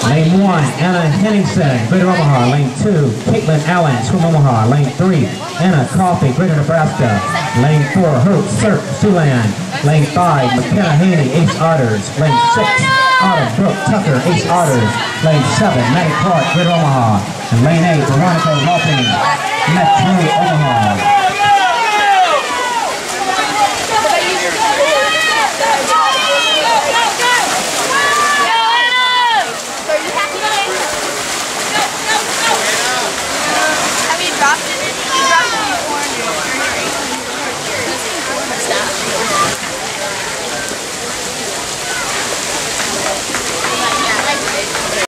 Lane 1, Anna Henningsen, Greater Omaha. Lane 2, Caitlin Allens from Omaha. Lane 3, Anna Coffey, Greater Nebraska. Lane 4, Hope Sirk, Siouxland. Lane 5, McKenna Haney, Ace Otters. Lane 6, Autumn Brooke Tucker, Ace Otters. Lane 7, Maddie Clark, Greater Omaha. And Lane 8, Veronica Lopping, Metro Omaha.